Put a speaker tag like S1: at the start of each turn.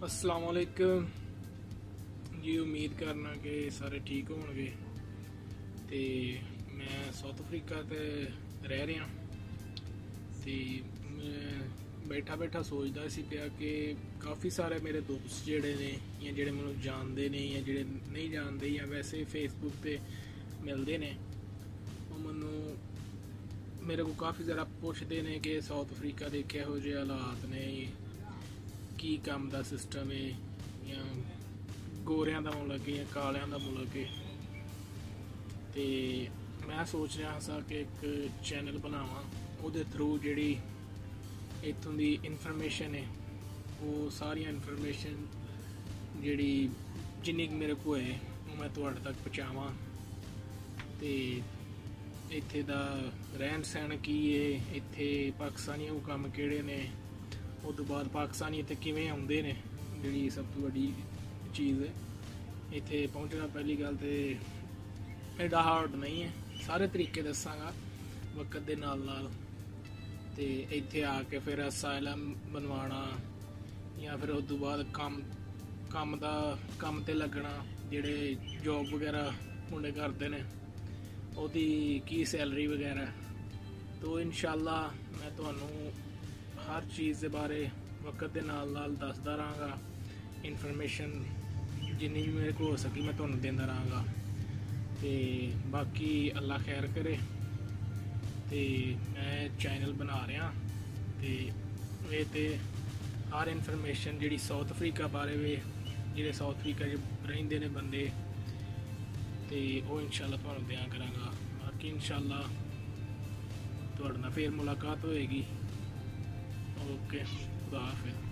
S1: अस्सलाम वालेकुम जी। उम्मीद करना कि सारे ठीक होणगे। ते मैं साउथ अफ्रीका ते रह रहा ते मैं बैठा बैठा सोचदा सी पिया कि काफ़ी सारे मेरे दोस्त जेह्ड़े ने या जेह्ड़े मैनूं जानदे ने या जेह्ड़े नहीं जानदे या वैसे फेसबुक ते मिलदे ने ओह मैनूं मेरे को काफ़ी ज़्यादा पुछदे ने कि साउथ अफ्रीका दे किहो जेहे हालात ने, की काम का सिस्टम है या गोरियां का मुल्क है या कालियां का मुल्क है। तो मैं सोच रहा सा कि एक चैनल बनावा उहदे थ्रू जिहड़ी इत्थों की इनफॉर्मेशन है वो सारी इनफॉर्मेशन जिहड़ी जिन्नी मेरे को है वो मैं तुहाडे तक पहुँचावां। तो इत्थे दा रहन सहन की है, इत्थे पाकिस्तानियों को काम किहड़े ने, उस तो बाद पाकिस्तानी इत्थे किवें आउंदे ने, जिहड़ी सब तो वड्डी चीज़ है। इत्थे पहुँचना पहली गल तो एडा हार्ड नहीं है, सारे तरीके दसांगा वक्त दे नाल नाल। ते इत्थे आके फिर असाइलम बनवाना या फिर उस तो बाद कम ते लगना, जिहड़े जॉब वगैरह मुंडे करते ने ओहदी की सैलरी वगैरह। तो इंशाअल्लाह मैं तुहानूं हर चीज़ के बारे वक्त के नाल नाल दसदा रहांगा। इनफॉर्मेशन जिन्नी भी मेरे को हो सकी मैं तुहानूं देंदा रहांगा। ते बाकी अल्लाह खैर करे। ते मैं चैनल बना रहा ते हर इनफॉर्मेशन जिहड़ी साउथ अफ्रीका बारे वे, जिहड़े साउथ अफ्रीका च रहिंदे ने बंदे, ते ओह इंशाअल्लाह तुहानूं दिया करांगा। बाकी इंशाअल्लाह तुहाडे नाल फिर मुलाकात होएगी। ओके, खुदा हाफिज़।